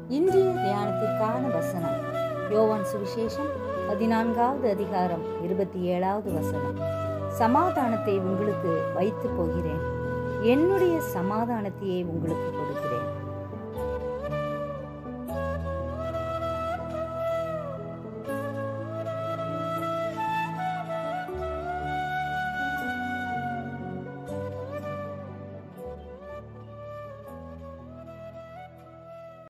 இன்றைய தியானத்திற்கான வசனம் யோவான் சுவிசேஷம் 14வது அதிகாரம் 27வது வசனம். சமாதானத்தை உங்களுக்கு வைத்து போகிறேன், என்னுடைய சமாதானத்தையே உங்களுக்கு கொடுக்கிறேன்.